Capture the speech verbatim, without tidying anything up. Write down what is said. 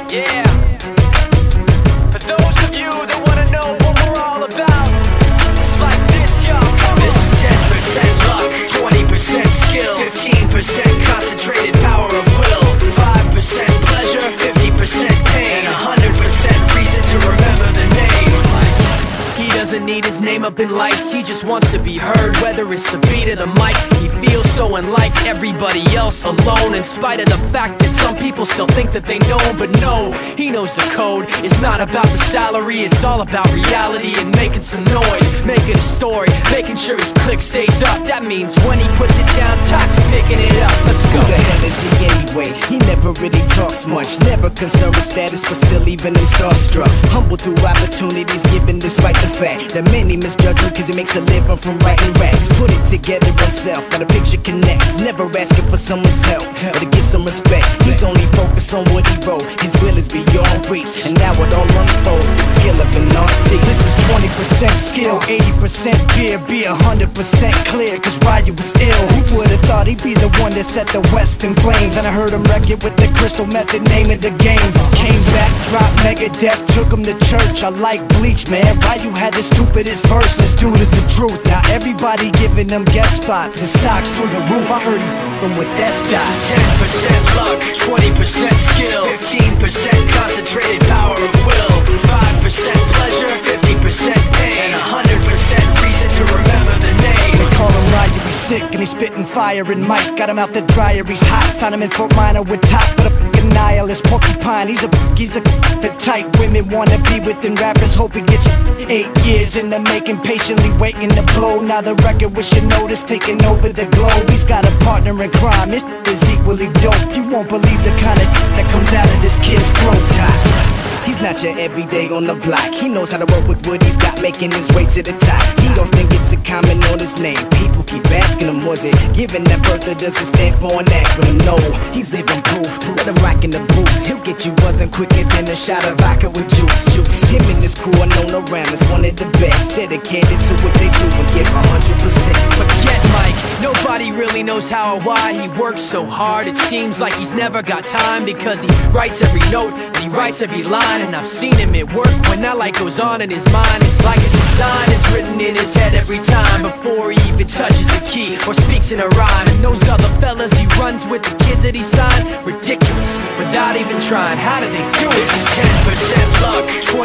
Yeah. For those of you that wanna know what we're all about, it's like this, y'all. This is ten percent luck, twenty percent skill, fifteen percent concentrated power of will, five percent pleasure, fifty percent pain, and one hundred percent reason to remember the name. He doesn't need his name up in lights, he just wants to be heard, whether it's the beat of the mic. He feels so unlike everybody else, alone, in spite of the fact that some people still think that they know him. But no, he knows the code. It's not about the salary, it's all about reality and making some noise, making a story, making sure his click stays up. That means when he puts it down, Toxic picking it up. Let's go. Who the hell is he anyway? He never really talks much, never concerned with status, but still even him starstruck. Humble through opportunities given despite the fact that many misjudge him cause he makes a living from writing raps. Put it together himself, got a picture connects, never asking for someone's help or to get some respect. He's only focused on what he wrote, his will is beyond reach, and now it all unfolds, the skill of an artist. This is twenty percent skill, eighty percent fear, be one hundred percent clear, cause Ryu was ill. Who would've thought he'd be the one that set the West in flames? And I heard him wreck it with the Crystal Method, name of the game. Came back, dropped Megadeth, took him to church. I like Bleach, man, Ryu had the stupidest verse, this dude is the truth. Now everybody giving them guest spots and stocks through the roof. I heard he f***ing with that stock. This is ten percent luck, twenty percent skill, fifteen percent concentrated power of will, five percent pleasure, fifty percent pain, and one hundred percent reason to remember the name. They call him Ryu, he's sick and he's spitting fire. And Mike got him out the dryer, he's hot. Found him in Fort Minor with top, but a f***ing nihilist porcupine. He's a he's a the type women wanna be within rappers. Hope he gets eight years in the making, patiently waiting to blow. Now the record with your notice taking over the globe. He's got a partner in crime, his is equally dope. You won't believe the kind of that comes out of this kid's throat. He's not your everyday on the block. He knows how to work with what he's got, making his way to the top. He don't think it's a comment on his name. People keep asking him, was it given that birth or does it stand for an acronym? No, he's living proof. Let him rock in the booth. He'll get you buzzing quicker than a shot of vodka with juice. Juice. Him and his crew are known around as one of the best, dedicated to what they do and give one hundred percent. Forget Mike, nobody really knows how or why he works so hard. It seems like he's never got time, because he writes every note and he writes every line. And I've seen him at work when that light goes on in his mind. It's like a design is written in his head every time, before he even touches a key or speaks in a rhyme. And those other fellas he runs with, the kids that he signed, ridiculous, without even trying. How do they do it? This is ten percent luck,